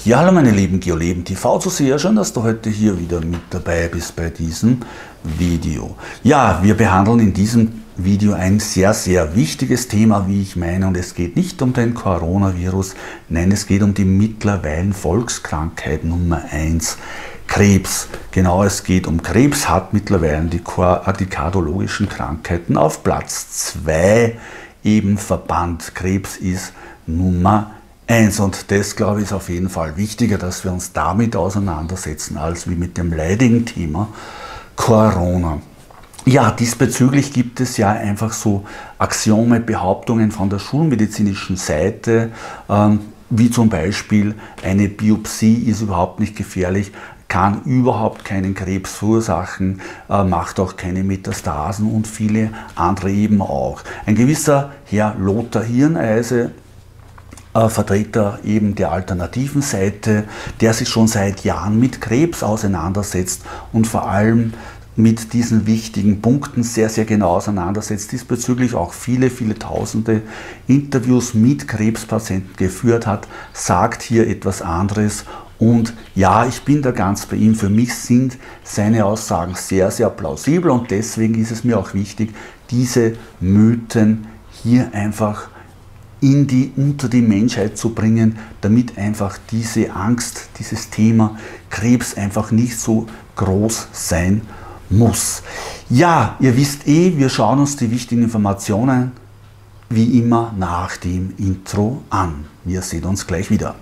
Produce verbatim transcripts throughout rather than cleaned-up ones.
Ja, hallo meine lieben GeoLeben T V-Zuseher, schön, dass du heute hier wieder mit dabei bist bei diesem Video. Ja, wir behandeln in diesem Video ein sehr, sehr wichtiges Thema, wie ich meine, und es geht nicht um den Coronavirus, nein, es geht um die mittlerweile Volkskrankheit Nummer eins, Krebs. Genau, es geht um Krebs, hat mittlerweile die, die kardiologischen Krankheiten auf Platz zwei eben verbannt. Krebs ist Nummer eins. Und das, glaube ich, ist auf jeden Fall wichtiger, dass wir uns damit auseinandersetzen, als wie mit dem leidigen Thema Corona. Ja, diesbezüglich gibt es ja einfach so Axiome, Behauptungen von der schulmedizinischen Seite, ähm, wie zum Beispiel eine Biopsie ist überhaupt nicht gefährlich, kann überhaupt keinen Krebs verursachen, äh, macht auch keine Metastasen und viele andere eben auch. Ein gewisser Herr Lothar Hirneise, Äh, Vertreter eben der alternativen Seite, der sich schon seit Jahren mit Krebs auseinandersetzt und vor allem mit diesen wichtigen Punkten sehr, sehr genau auseinandersetzt, diesbezüglich auch viele, viele tausende Interviews mit Krebspatienten geführt hat, sagt hier etwas anderes. Und ja, ich bin da ganz bei ihm. Für mich sind seine Aussagen sehr, sehr plausibel und deswegen ist es mir auch wichtig, diese Mythen hier einfach in die, unter die Menschheit zu bringen, damit einfach diese Angst, dieses Thema Krebs einfach nicht so groß sein muss. Ja, ihr wisst eh, wir schauen uns die wichtigen Informationen wie immer nach dem Intro an. Wir sehen uns gleich wieder.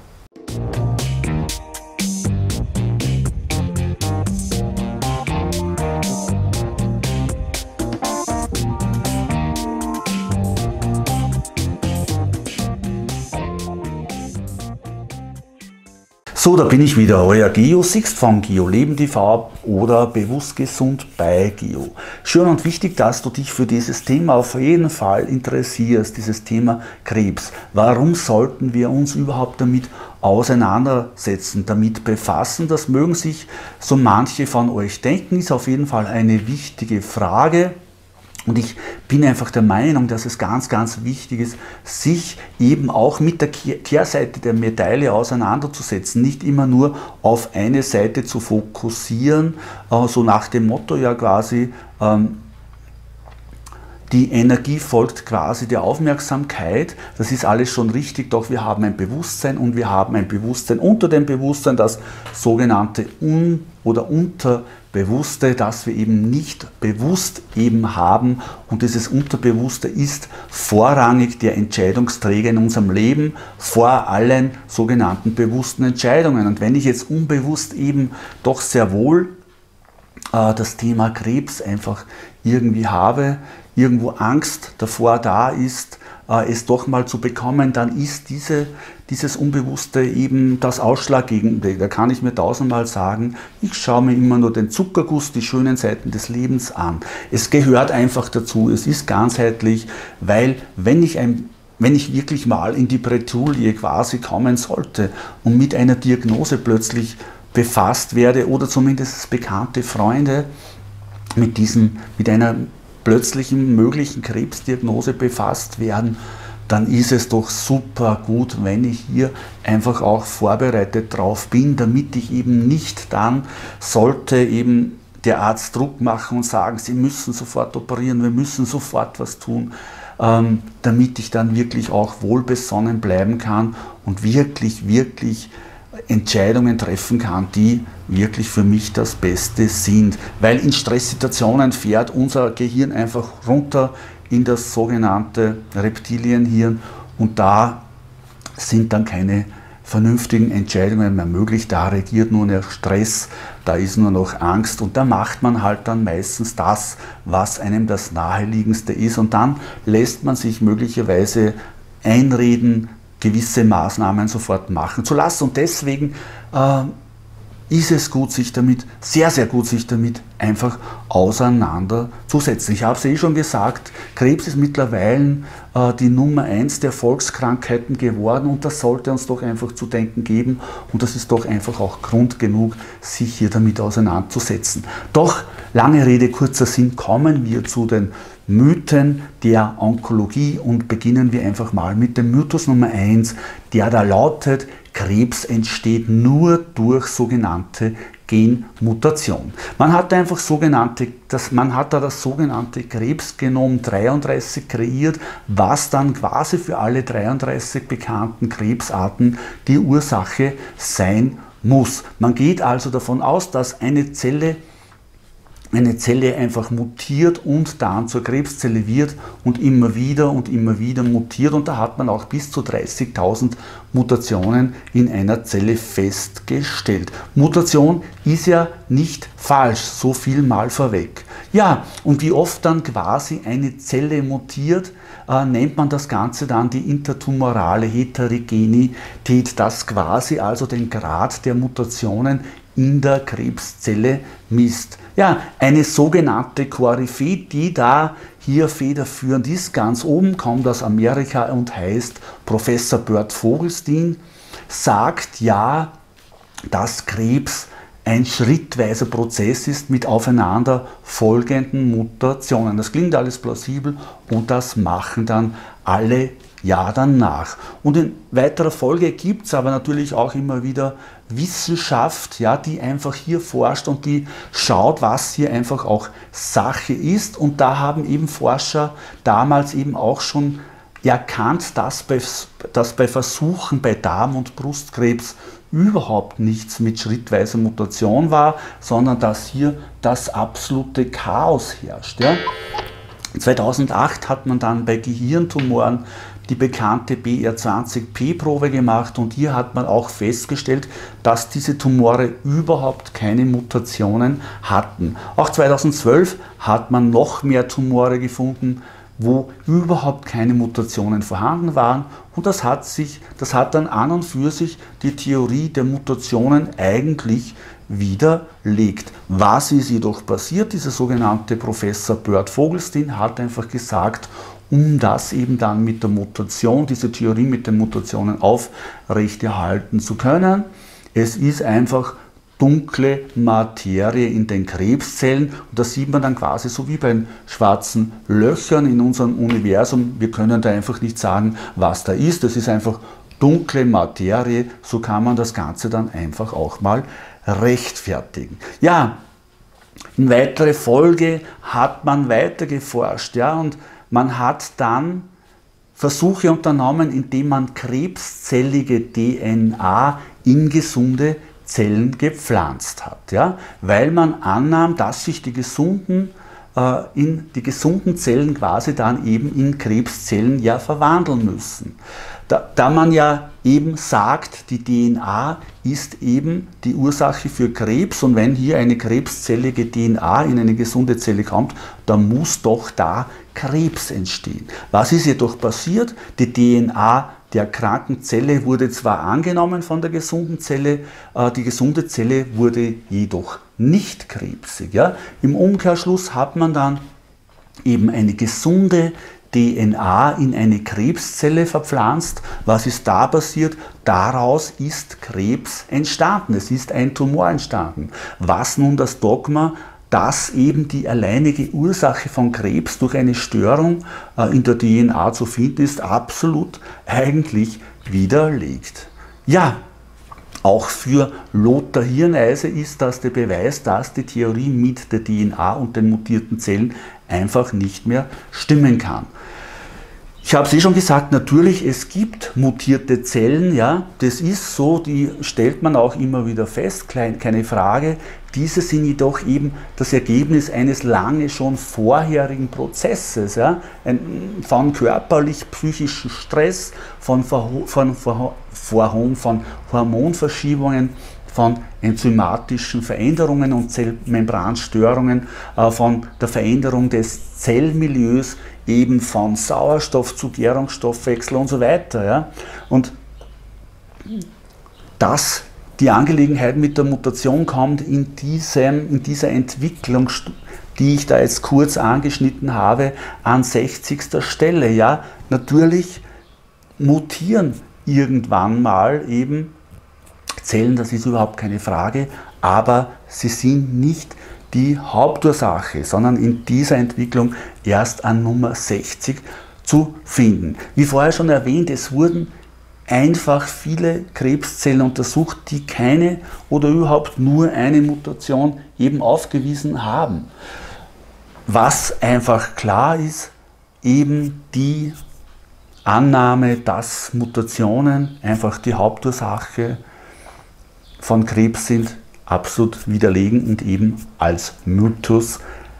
So, da bin ich wieder, euer Geo Sixt von GeoLeben T V oder Bewusst Gesund bei Geo. Schön und wichtig, dass du dich für dieses Thema auf jeden Fall interessierst, dieses Thema Krebs. Warum sollten wir uns überhaupt damit auseinandersetzen, damit befassen? Das mögen sich so manche von euch denken, ist auf jeden Fall eine wichtige Frage. Und ich bin einfach der Meinung, dass es ganz, ganz wichtig ist, sich eben auch mit der Kehrseite der Medaille auseinanderzusetzen. Nicht immer nur auf eine Seite zu fokussieren, so nach dem Motto ja quasi, ähm, die Energie folgt quasi der Aufmerksamkeit. Das ist alles schon richtig, doch wir haben ein Bewusstsein und wir haben ein Bewusstsein unter dem Bewusstsein, das sogenannte Un- oder Unterbewusste, das wir eben nicht bewusst eben haben. Und dieses Unterbewusste ist vorrangig der Entscheidungsträger in unserem Leben vor allen sogenannten bewussten Entscheidungen. Und wenn ich jetzt unbewusst eben doch sehr wohl äh, das Thema Krebs einfach irgendwie habe, irgendwo Angst davor da ist, äh, es doch mal zu bekommen, dann ist diese, dieses Unbewusste eben das Ausschlaggebende. Da kann ich mir tausendmal sagen, ich schaue mir immer nur den Zuckerguss, die schönen Seiten des Lebens an. Es gehört einfach dazu, es ist ganzheitlich, weil wenn ich ein Wenn ich wirklich mal in die Bredouille quasi kommen sollte und mit einer Diagnose plötzlich befasst werde oder zumindest bekannte Freunde mit, diesen, mit einer plötzlichen möglichen Krebsdiagnose befasst werden, dann ist es doch super gut, wenn ich hier einfach auch vorbereitet drauf bin, damit ich eben nicht dann, sollte eben der Arzt Druck machen und sagen, Sie müssen sofort operieren, wir müssen sofort was tun, ähm, damit ich dann wirklich auch wohlbesonnen bleiben kann und wirklich, wirklich Entscheidungen treffen kann, die wirklich für mich das Beste sind. Weil in Stresssituationen fährt unser Gehirn einfach runter in das sogenannte Reptilienhirn und da sind dann keine vernünftigen Entscheidungen mehr möglich. Da regiert nur noch Stress, da ist nur noch Angst und da macht man halt dann meistens das, was einem das Naheliegendste ist und dann lässt man sich möglicherweise einreden, gewisse Maßnahmen sofort machen zu lassen. Und deswegen äh, ist es gut, sich damit, sehr, sehr gut, sich damit einfach auseinanderzusetzen. Ich habe es eh schon gesagt, Krebs ist mittlerweile äh, die Nummer eins der Volkskrankheiten geworden und das sollte uns doch einfach zu denken geben und das ist doch einfach auch Grund genug, sich hier damit auseinanderzusetzen. Doch, lange Rede, kurzer Sinn, kommen wir zu den Mythen der Onkologie und beginnen wir einfach mal mit dem Mythos Nummer eins, der da lautet, Krebs entsteht nur durch sogenannte Genmutation. Man hat einfach sogenannte, das, man hat da das sogenannte Krebsgenom dreiunddreißig kreiert, was dann quasi für alle dreiunddreißig bekannten Krebsarten die Ursache sein muss. Man geht also davon aus, dass eine Zelle eine Zelle einfach mutiert und dann zur Krebszelle wird und immer wieder und immer wieder mutiert. Und da hat man auch bis zu dreißigtausend Mutationen in einer Zelle festgestellt. Mutation ist ja nicht falsch, so viel mal vorweg. Ja, und wie oft dann quasi eine Zelle mutiert, äh, nennt man das Ganze dann die intertumorale Heterogenität, das quasi also den Grad der Mutationen in der Krebszelle misst. Ja, eine sogenannte Koryphäe, die da hier federführend ist, ganz oben, kommt aus Amerika und heißt Professor Bert Vogelstein, sagt ja, dass Krebs ein schrittweiser Prozess ist mit aufeinander folgenden Mutationen. Das klingt alles plausibel und das machen dann alle ja dann nach. Und in weiterer Folge gibt es aber natürlich auch immer wieder Wissenschaft, ja, die einfach hier forscht und die schaut, was hier einfach auch Sache ist. Und da haben eben Forscher damals eben auch schon erkannt, dass bei, dass bei Versuchen bei Darm- und Brustkrebs überhaupt nichts mit schrittweiser Mutation war, sondern dass hier das absolute Chaos herrscht. Ja. zweitausendacht hat man dann bei Gehirntumoren die bekannte B R zwanzig P-Probe gemacht und hier hat man auch festgestellt, dass diese Tumore überhaupt keine Mutationen hatten. Auch zweitausendzwölf hat man noch mehr Tumore gefunden, wo überhaupt keine Mutationen vorhanden waren und das hat, sich, das hat dann an und für sich die Theorie der Mutationen eigentlich widerlegt. Was ist jedoch passiert? Dieser sogenannte Professor Bert Vogelstein hat einfach gesagt, um das eben dann mit der Mutation, diese Theorie mit den Mutationen aufrechterhalten zu können. Es ist einfach dunkle Materie in den Krebszellen und das sieht man dann quasi so wie bei den schwarzen Löchern in unserem Universum. Wir können da einfach nicht sagen, was da ist. Das ist einfach dunkle Materie. So kann man das Ganze dann einfach auch mal rechtfertigen. Ja, in weiterer Folge hat man weiter geforscht, ja, und man hat dann Versuche unternommen, indem man krebszellige D N A in gesunde Zellen gepflanzt hat, ja? Weil man annahm, dass sich die gesunden, äh, in die gesunden Zellen quasi dann eben in Krebszellen ja verwandeln müssen. Da, da man ja eben sagt, die D N A ist eben die Ursache für Krebs und wenn hier eine krebszellige D N A in eine gesunde Zelle kommt, dann muss doch da Krebs entstehen. Was ist jedoch passiert? Die D N A der kranken Zelle wurde zwar angenommen von der gesunden Zelle, äh, die gesunde Zelle wurde jedoch nicht krebsig. Ja? Im Umkehrschluss hat man dann eben eine gesunde D N A in eine Krebszelle verpflanzt. Was ist da passiert? Daraus ist Krebs entstanden. Es ist ein Tumor entstanden. Was nun das Dogma, dass eben die alleinige Ursache von Krebs durch eine Störung äh, in der D N A zu finden ist, absolut eigentlich widerlegt. Ja, auch für Lothar Hirneise ist das der Beweis, dass die Theorie mit der D N A und den mutierten Zellen einfach nicht mehr stimmen kann. Ich habe es eh schon gesagt, natürlich, es gibt mutierte Zellen, ja, das ist so, die stellt man auch immer wieder fest, keine Frage. Diese sind jedoch eben das Ergebnis eines lange schon vorherigen Prozesses, ja, von körperlich-psychischem Stress, von, von, von, von, von Hormonverschiebungen, von enzymatischen Veränderungen und Zellmembranstörungen, von der Veränderung des Zellmilieus, eben von Sauerstoff zu Gärungsstoffwechsel und so weiter. Ja. Und dass die Angelegenheit mit der Mutation kommt in, diesem, in dieser Entwicklung, die ich da jetzt kurz angeschnitten habe, an sechzigster Stelle. Ja. Natürlich mutieren irgendwann mal eben Zellen, das ist überhaupt keine Frage, aber sie sind nicht die Hauptursache, sondern in dieser Entwicklung erst an Nummer sechzig zu finden. Wie vorher schon erwähnt, es wurden einfach viele Krebszellen untersucht, die keine oder überhaupt nur eine Mutation eben aufgewiesen haben. Was einfach klar ist, eben die Annahme, dass Mutationen einfach die Hauptursache von Krebs sind, absolut widerlegen und eben als Mythos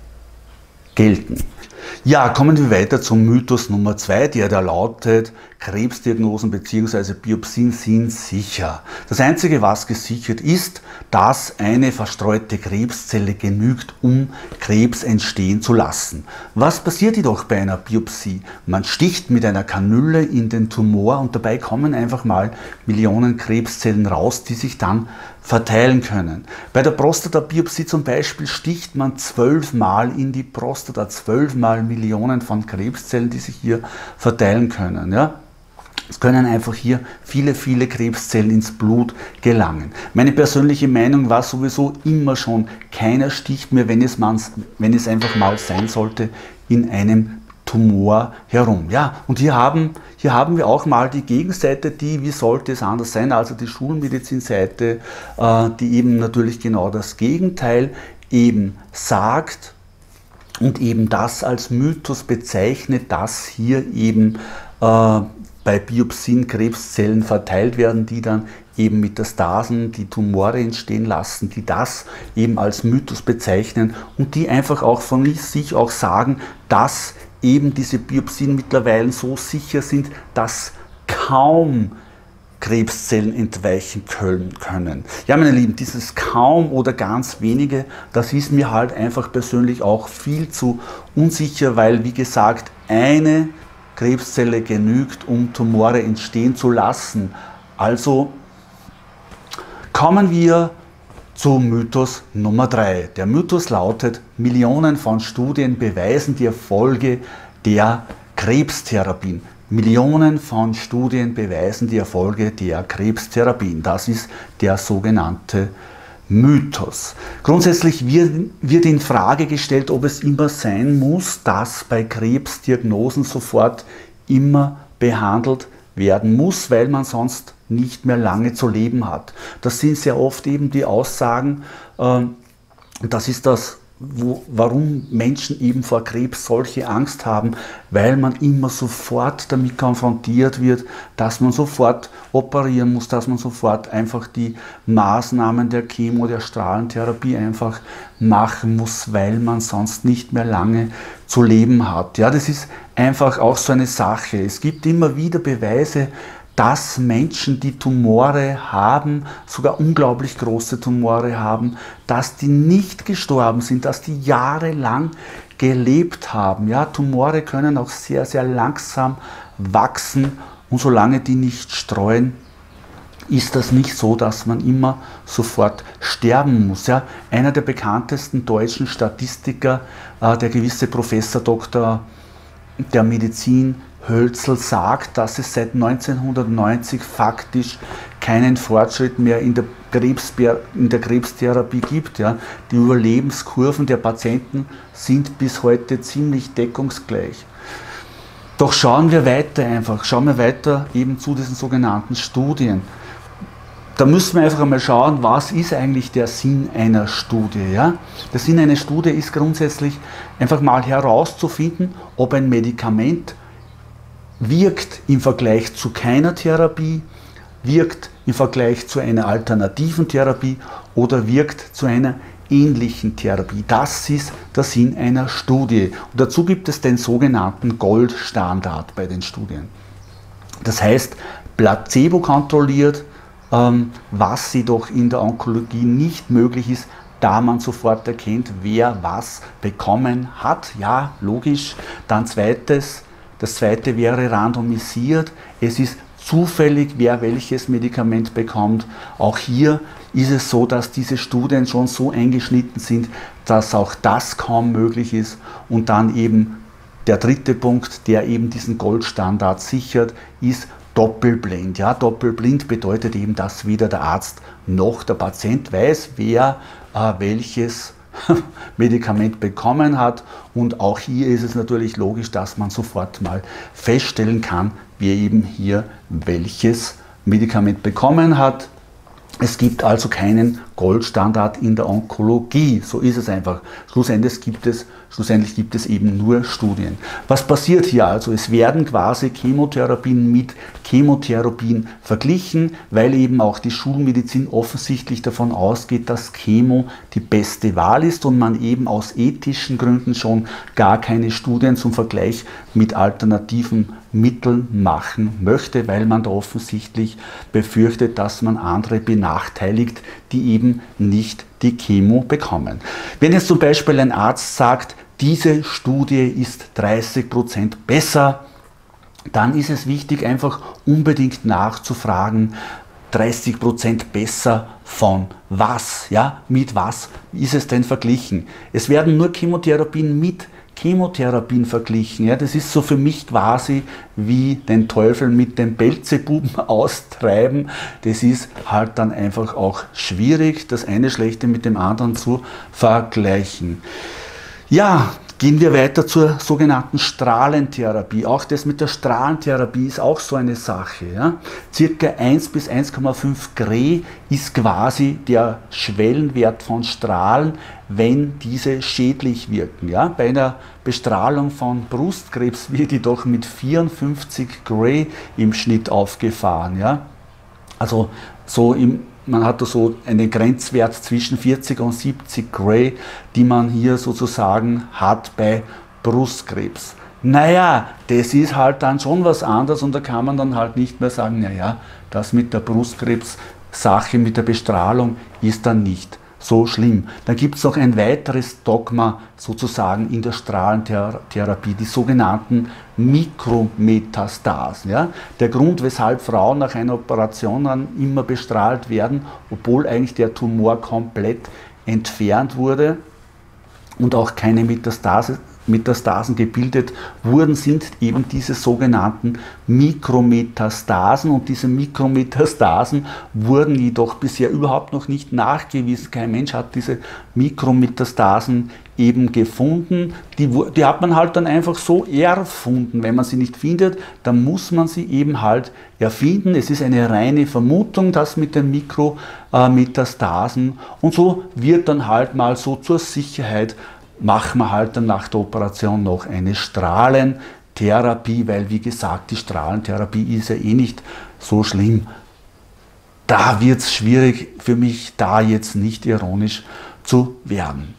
gelten. Ja, kommen wir weiter zum Mythos Nummer zwei, der da lautet, Krebsdiagnosen bzw. Biopsien sind sicher. Das Einzige, was gesichert ist, dass eine verstreute Krebszelle genügt, um Krebs entstehen zu lassen. Was passiert jedoch bei einer Biopsie? Man sticht mit einer Kanüle in den Tumor und dabei kommen einfach mal Millionen Krebszellen raus, die sich dann verteilen können. Bei der Prostatabiopsie zum Beispiel sticht man zwölfmal in die Prostata, zwölfmal Millionen von Krebszellen, die sich hier verteilen können. Ja? Es können einfach hier viele, viele Krebszellen ins Blut gelangen. Meine persönliche Meinung war sowieso immer schon, keiner sticht mir, wenn es, wenn es einfach mal sein sollte, in einem Tumor herum. Ja, und hier haben, hier haben wir auch mal die Gegenseite, die, wie sollte es anders sein, also die Schulmedizinseite, äh, die eben natürlich genau das Gegenteil eben sagt und eben das als Mythos bezeichnet, dass hier eben äh, bei Biopsien Krebszellen verteilt werden, die dann eben Metastasen, die Tumore entstehen lassen, die das eben als Mythos bezeichnen und die einfach auch von sich auch sagen, dass eben diese Biopsien mittlerweile so sicher sind, dass kaum Krebszellen entweichen können. Ja, meine Lieben, dieses kaum oder ganz wenige, das ist mir halt einfach persönlich auch viel zu unsicher, weil, wie gesagt, eine Krebszelle genügt, um Tumore entstehen zu lassen. Also kommen wir zu Mythos Nummer drei. Der Mythos lautet, Millionen von Studien beweisen die Erfolge der Krebstherapien. Millionen von Studien beweisen die Erfolge der Krebstherapien. Das ist der sogenannte Mythos. Grundsätzlich wird, wird in Frage gestellt, ob es immer sein muss, dass bei Krebsdiagnosen sofort immer behandelt werden muss, weil man sonst nicht mehr lange zu leben hat. Das sind sehr oft eben die Aussagen, äh, das ist das, wo, warum Menschen eben vor Krebs solche Angst haben, weil man immer sofort damit konfrontiert wird, dass man sofort operieren muss, dass man sofort einfach die Maßnahmen der Chemo, der Strahlentherapie einfach machen muss, weil man sonst nicht mehr lange zu leben hat. Ja, das ist einfach auch so eine Sache. Es gibt immer wieder Beweise, dass Menschen, die Tumore haben, sogar unglaublich große Tumore haben, dass die nicht gestorben sind, dass die jahrelang gelebt haben. Ja, Tumore können auch sehr, sehr langsam wachsen und solange die nicht streuen, ist das nicht so, dass man immer sofort sterben muss. Ja, einer der bekanntesten deutschen Statistiker, äh, der gewisse Professor Doktor der Medizin Hölzel, sagt, dass es seit neunzehnhundertneunzig faktisch keinen Fortschritt mehr in der, Krebs, in der Krebstherapie gibt. Ja. Die Überlebenskurven der Patienten sind bis heute ziemlich deckungsgleich. Doch schauen wir weiter einfach, schauen wir weiter eben zu diesen sogenannten Studien. Da müssen wir einfach einmal schauen, was ist eigentlich der Sinn einer Studie. Ja? Der Sinn einer Studie ist grundsätzlich einfach mal herauszufinden, ob ein Medikament wirkt im Vergleich zu keiner Therapie, wirkt im Vergleich zu einer alternativen Therapie oder wirkt zu einer ähnlichen Therapie. Das ist der Sinn einer Studie. Und dazu gibt es den sogenannten Goldstandard bei den Studien. Das heißt, placebo kontrolliert, ähm, was jedoch in der Onkologie nicht möglich ist, da man sofort erkennt, wer was bekommen hat. Ja, logisch. Dann zweites, das zweite wäre randomisiert. Es ist zufällig, wer welches Medikament bekommt. Auch hier ist es so, dass diese Studien schon so eingeschnitten sind, dass auch das kaum möglich ist. Und dann eben der dritte Punkt, der eben diesen Goldstandard sichert, ist Doppelblind. Ja, Doppelblind bedeutet eben, dass weder der Arzt noch der Patient weiß, wer äh, welches Medikament bekommen hat. Und auch hier ist es natürlich logisch, dass man sofort mal feststellen kann, wer eben hier welches Medikament bekommen hat. Es gibt also keinen Goldstandard in der Onkologie, so ist es einfach. Schlussendlich gibt es, schlussendlich gibt es eben nur Studien. Was passiert hier also? Es werden quasi Chemotherapien mit Chemotherapien verglichen, weil eben auch die Schulmedizin offensichtlich davon ausgeht, dass Chemo die beste Wahl ist und man eben aus ethischen Gründen schon gar keine Studien zum Vergleich mit alternativen Mitteln machen möchte, weil man da offensichtlich befürchtet, dass man andere benachteiligt, die eben nicht die Chemo bekommen. Wenn jetzt zum Beispiel ein Arzt sagt, diese Studie ist dreißig Prozent besser, dann ist es wichtig, einfach unbedingt nachzufragen, dreißig Prozent besser von was? Ja, mit was ist es denn verglichen? Es werden nur Chemotherapien mit Chemotherapien verglichen. Ja, das ist so für mich quasi wie den Teufel mit dem Beelzebuben austreiben. Das ist halt dann einfach auch schwierig, das eine Schlechte mit dem anderen zu vergleichen. Ja, gehen wir weiter zur sogenannten Strahlentherapie. Auch das mit der Strahlentherapie ist auch so eine Sache. Ja. Circa eins bis eins Komma fünf Gray ist quasi der Schwellenwert von Strahlen, wenn diese schädlich wirken. Ja. Bei einer Bestrahlung von Brustkrebs wird die doch mit vierundfünfzig Gray im Schnitt aufgefahren. Ja. Also so im Man hat da so einen Grenzwert zwischen vierzig und siebzig Gray, die man hier sozusagen hat bei Brustkrebs. Naja, das ist halt dann schon was anderes und da kann man dann halt nicht mehr sagen, naja, das mit der Brustkrebs-Sache, mit der Bestrahlung ist dann nicht so schlimm. Dann gibt es noch ein weiteres Dogma sozusagen in der Strahlentherapie, die sogenannten Mikrometastasen. Ja? Der Grund, weshalb Frauen nach einer Operation dann immer bestrahlt werden, obwohl eigentlich der Tumor komplett entfernt wurde und auch keine Metastase Metastasen gebildet wurden, sind eben diese sogenannten Mikrometastasen und diese Mikrometastasen wurden jedoch bisher überhaupt noch nicht nachgewiesen. Kein Mensch hat diese Mikrometastasen eben gefunden. Die, die hat man halt dann einfach so erfunden. Wenn man sie nicht findet, dann muss man sie eben halt erfinden. Es ist eine reine Vermutung, das mit den Mikrometastasen und so wird dann halt mal so zur Sicherheit machen wir halt dann nach der Operation noch eine Strahlentherapie, weil wie gesagt, die Strahlentherapie ist ja eh nicht so schlimm. Da wird es schwierig für mich, da jetzt nicht ironisch zu werden.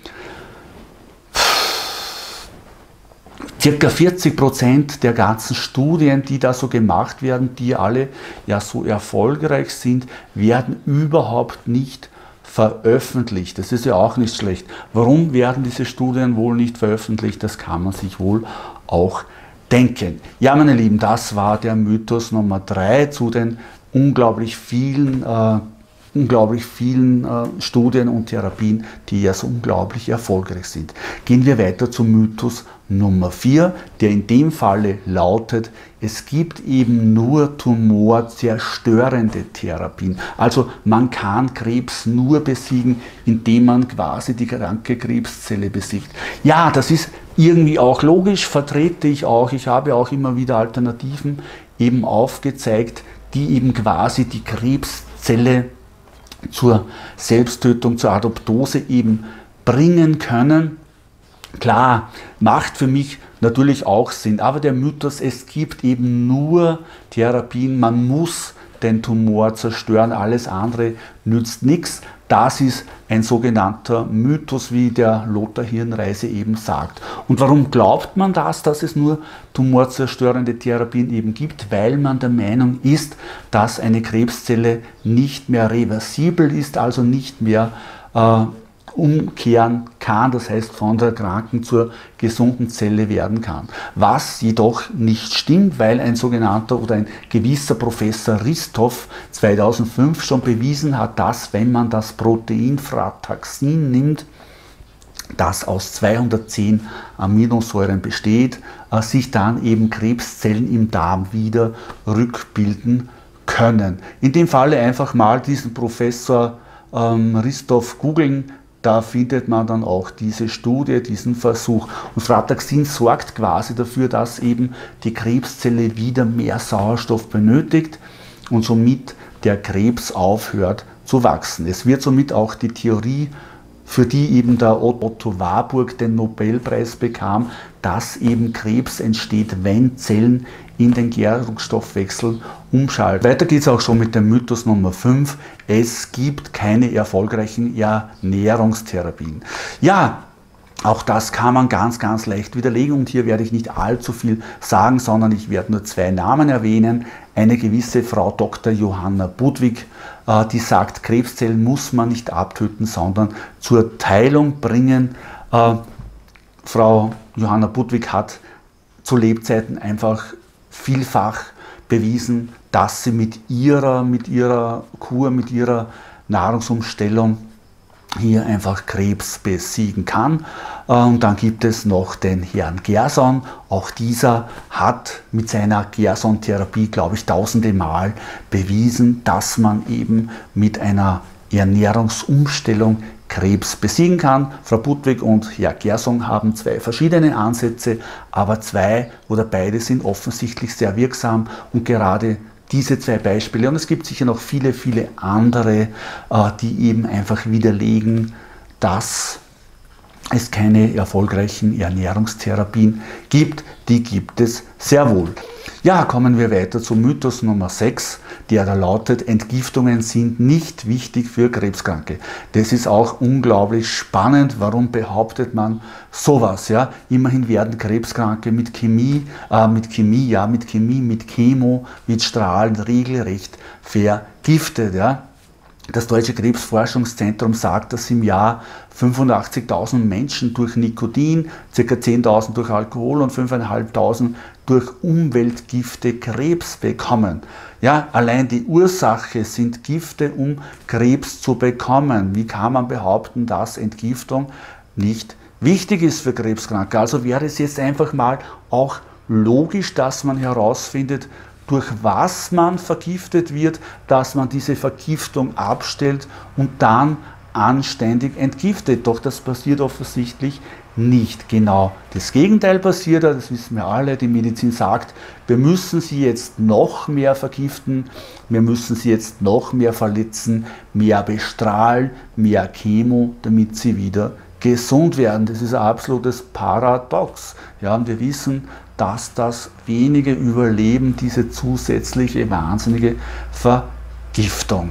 Circa vierzig Prozent der ganzen Studien, die da so gemacht werden, die alle ja so erfolgreich sind, werden überhaupt nicht veröffentlicht. Das ist ja auch nicht schlecht. Warum werden diese Studien wohl nicht veröffentlicht? Das kann man sich wohl auch denken. Ja, meine Lieben, das war der Mythos Nummer drei zu den unglaublich vielen, äh, unglaublich vielen äh, Studien und Therapien, die ja so unglaublich erfolgreich sind. Gehen wir weiter zum Mythos Nummer vier, der in dem Falle lautet, es gibt eben nur tumorzerstörende Therapien. Also man kann Krebs nur besiegen, indem man quasi die kranke Krebszelle besiegt. Ja, das ist irgendwie auch logisch, vertrete ich auch. Ich habe auch immer wieder Alternativen eben aufgezeigt, die eben quasi die Krebszelle zur Selbsttötung, zur Adoptose eben bringen können. Klar, macht für mich natürlich auch Sinn, aber der Mythos, es gibt eben nur Therapien, man muss den Tumor zerstören, alles andere nützt nichts. Das ist ein sogenannter Mythos, wie der Lothar Hirnreise eben sagt. Und warum glaubt man das, dass es nur tumorzerstörende Therapien eben gibt? Weil man der Meinung ist, dass eine Krebszelle nicht mehr reversibel ist, also nicht mehr äh, umkehren kann, das heißt von der kranken zur gesunden Zelle werden kann. Was jedoch nicht stimmt, weil ein sogenannter oder ein gewisser Professor Ristov zweitausendfünf schon bewiesen hat, dass wenn man das Protein Frataxin nimmt, das aus zweihundertzehn Aminosäuren besteht, sich dann eben Krebszellen im Darm wieder rückbilden können. In dem Falle einfach mal diesen Professor ähm, Ristov googeln. Da findet man dann auch diese Studie, diesen Versuch. Und Frataxin sorgt quasi dafür, dass eben die Krebszelle wieder mehr Sauerstoff benötigt. und somit der Krebs aufhört zu wachsen. Es wird somit auch die Theorie, für die eben der Otto Warburg den Nobelpreis bekam, dass eben Krebs entsteht, wenn Zellen in den Gärungsstoffwechsel umschalten. Weiter geht es auch schon mit dem Mythos Nummer fünf. Es gibt keine erfolgreichen Ernährungstherapien. Ja, auch das kann man ganz, ganz leicht widerlegen und hier werde ich nicht allzu viel sagen, sondern ich werde nur zwei Namen erwähnen. Eine gewisse Frau Doktor Johanna Budwig, äh, die sagt, Krebszellen muss man nicht abtöten, sondern zur Teilung bringen. Äh, Frau Johanna Budwig hat zu Lebzeiten einfach vielfach bewiesen, dass sie mit ihrer, mit ihrer Kur, mit ihrer Nahrungsumstellung hier einfach Krebs besiegen kann. Und dann gibt es noch den Herrn Gerson. Auch dieser hat mit seiner Gerson-Therapie, glaube ich, tausende Mal bewiesen, dass man eben mit einer Ernährungsumstellung Krebs besiegen kann. Frau Budwig und Herr Gerson haben zwei verschiedene Ansätze, aber zwei oder beide sind offensichtlich sehr wirksam und gerade diese zwei Beispiele, und es gibt sicher noch viele, viele andere, die eben einfach widerlegen, dass es keine erfolgreichen Ernährungstherapien gibt. Die gibt es sehr wohl. Ja, kommen wir weiter zum Mythos Nummer sechs, der da lautet, Entgiftungen sind nicht wichtig für Krebskranke. Das ist auch unglaublich spannend. Warum behauptet man sowas? Ja? Immerhin werden Krebskranke mit Chemie, äh, mit Chemie, ja, mit Chemie, mit Chemo, mit Strahlen regelrecht vergiftet. Ja? Das Deutsche Krebsforschungszentrum sagt, dass im Jahr fünfundachtzigtausend Menschen durch Nikotin, ca. zehntausend durch Alkohol und fünftausendfünfhundert durch Umweltgifte Krebs bekommen. Ja, allein die Ursache sind Gifte, um Krebs zu bekommen. Wie kann man behaupten, dass Entgiftung nicht wichtig ist für Krebskranke? Also wäre es jetzt einfach mal auch logisch, dass man herausfindet, durch was man vergiftet wird, dass man diese Vergiftung abstellt und dann anständig entgiftet. Doch das passiert offensichtlich nicht. Genau das Gegenteil passiert, das wissen wir alle. Die Medizin sagt, wir müssen sie jetzt noch mehr vergiften, wir müssen sie jetzt noch mehr verletzen, mehr bestrahlen, mehr Chemo, damit sie wieder gesund werden. Das ist ein absolutes Paradox. Ja, und wir wissen, dass das wenige überleben, diese zusätzliche wahnsinnige Vergiftung.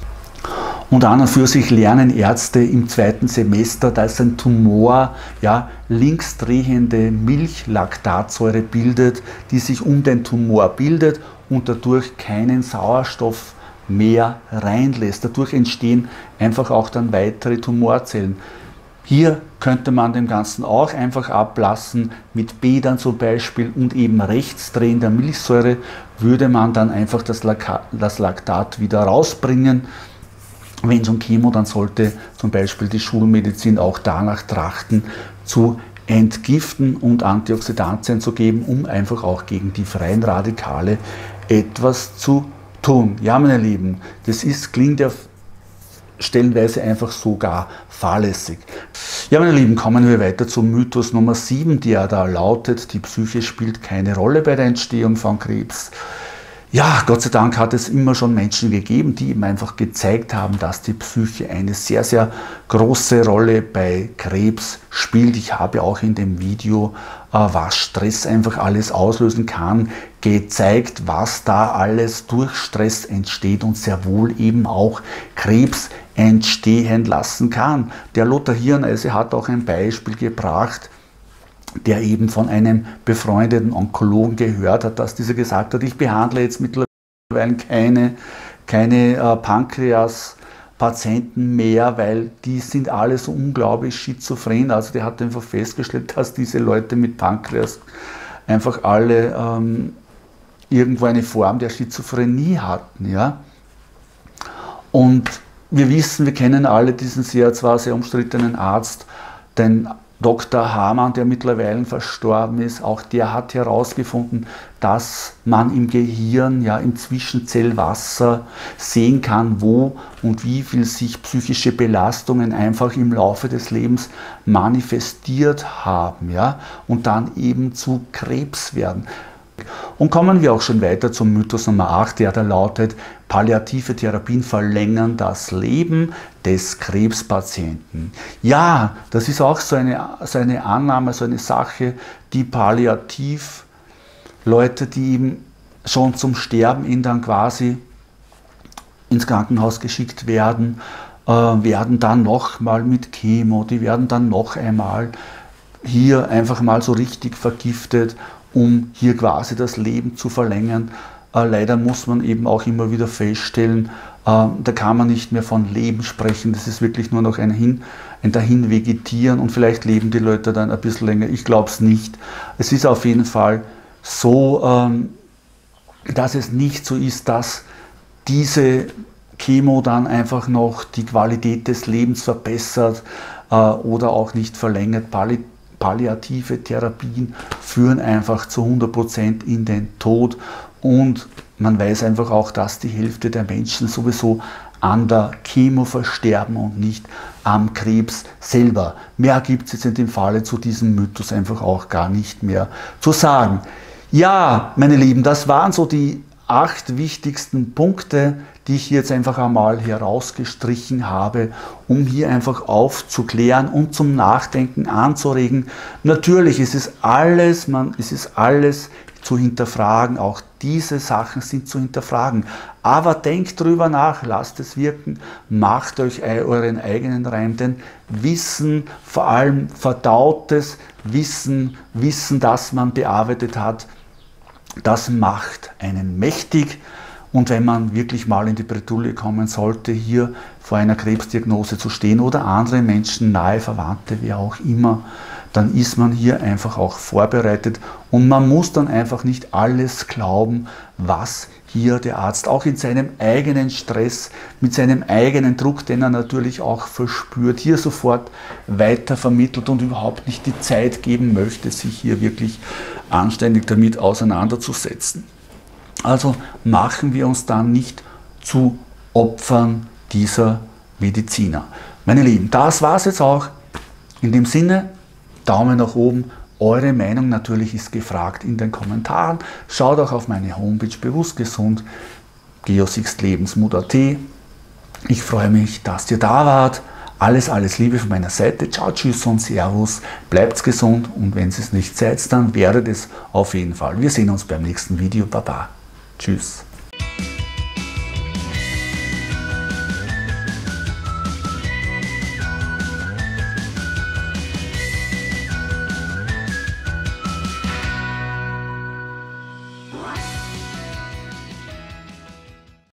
Und an und für sich lernen Ärzte im zweiten Semester, dass ein Tumor ja, linksdrehende Milchlaktatsäure bildet, die sich um den Tumor bildet und dadurch keinen Sauerstoff mehr reinlässt. Dadurch entstehen einfach auch dann weitere Tumorzellen. Hier könnte man dem Ganzen auch einfach ablassen, mit Bädern zum Beispiel und eben rechtsdrehender Milchsäure würde man dann einfach das Laktat wieder rausbringen. Wenn es um Chemo, dann sollte zum Beispiel die Schulmedizin auch danach trachten, zu entgiften und Antioxidantien zu geben, um einfach auch gegen die freien Radikale etwas zu tun. Ja, meine Lieben, das ist, klingt ja stellenweise einfach sogar fahrlässig. Ja, meine Lieben, kommen wir weiter zum Mythos Nummer sieben, der da lautet, die Psyche spielt keine Rolle bei der Entstehung von Krebs. Ja, Gott sei Dank hat es immer schon Menschen gegeben, die eben einfach gezeigt haben, dass die Psyche eine sehr, sehr große Rolle bei Krebs spielt. Ich habe auch in dem Video, was Stress einfach alles auslösen kann, gezeigt, was da alles durch Stress entsteht und sehr wohl eben auch Krebs entstehen lassen kann. Der Lothar Hirneise hat auch ein Beispiel gebracht, der eben von einem befreundeten Onkologen gehört hat, dass dieser gesagt hat, ich behandle jetzt mittlerweile keine, keine äh, Pankreas-Patienten mehr, weil die sind alle so unglaublich schizophren. Also der hat einfach festgestellt, dass diese Leute mit Pankreas einfach alle ähm, irgendwo eine Form der Schizophrenie hatten. Ja? Und wir wissen, wir kennen alle diesen sehr, zwar sehr umstrittenen Arzt, den Doktor Hamann, der mittlerweile verstorben ist, auch der hat herausgefunden, dass man im Gehirn, ja, im Zwischenzellwasser sehen kann, wo und wie viel sich psychische Belastungen einfach im Laufe des Lebens manifestiert haben, ja, und dann eben zu Krebs werden. Und kommen wir auch schon weiter zum Mythos Nummer acht, der da lautet, palliative Therapien verlängern das Leben des Krebspatienten. Ja, das ist auch so eine, so eine Annahme, so eine Sache, die palliativ Leute, die eben schon zum Sterben ihn dann quasi ins Krankenhaus geschickt werden, äh, werden dann nochmal mit Chemo, die werden dann noch einmal hier einfach mal so richtig vergiftet, um hier quasi das Leben zu verlängern. Äh, leider muss man eben auch immer wieder feststellen, äh, da kann man nicht mehr von Leben sprechen, das ist wirklich nur noch ein, Hin, ein Dahinvegetieren und vielleicht leben die Leute dann ein bisschen länger, ich glaube es nicht. Es ist auf jeden Fall so, ähm, dass es nicht so ist, dass diese Chemo dann einfach noch die Qualität des Lebens verbessert äh, oder auch nicht verlängert. Palli palliative Therapien führen einfach zu hundert Prozent in den Tod und man weiß einfach auch, dass die Hälfte der Menschen sowieso an der Chemo versterben und nicht am Krebs selber. Mehr gibt es jetzt in dem Falle zu diesem Mythos einfach auch gar nicht mehr zu sagen. Ja, meine Lieben, das waren so die acht wichtigsten Punkte, die ich jetzt einfach einmal herausgestrichen habe, um hier einfach aufzuklären und zum Nachdenken anzuregen. Natürlich ist es alles, man, es ist alles zu hinterfragen, auch diese Sachen sind zu hinterfragen. Aber denkt drüber nach, lasst es wirken, macht euch euren eigenen Reim, denn Wissen, vor allem verdautes Wissen, Wissen, das man bearbeitet hat, das macht einen mächtig. Und wenn man wirklich mal in die Bredouille kommen sollte, hier vor einer Krebsdiagnose zu stehen oder andere Menschen, nahe Verwandte, wer auch immer, dann ist man hier einfach auch vorbereitet und man muss dann einfach nicht alles glauben, was hier der Arzt auch in seinem eigenen Stress, mit seinem eigenen Druck, den er natürlich auch verspürt, hier sofort weiter vermittelt und überhaupt nicht die Zeit geben möchte, sich hier wirklich anständig damit auseinanderzusetzen. Also machen wir uns dann nicht zu Opfern dieser Mediziner. Meine Lieben, das war es jetzt auch. In dem Sinne, Daumen nach oben. Eure Meinung natürlich ist gefragt in den Kommentaren. Schaut auch auf meine Homepage bewusstgesund, geosixlebensmut punkt at. Ich freue mich, dass ihr da wart. Alles, alles Liebe von meiner Seite. Ciao, tschüss und servus. Bleibt gesund und wenn ihr es nicht seid, dann werdet es auf jeden Fall. Wir sehen uns beim nächsten Video. Baba. Tschüss.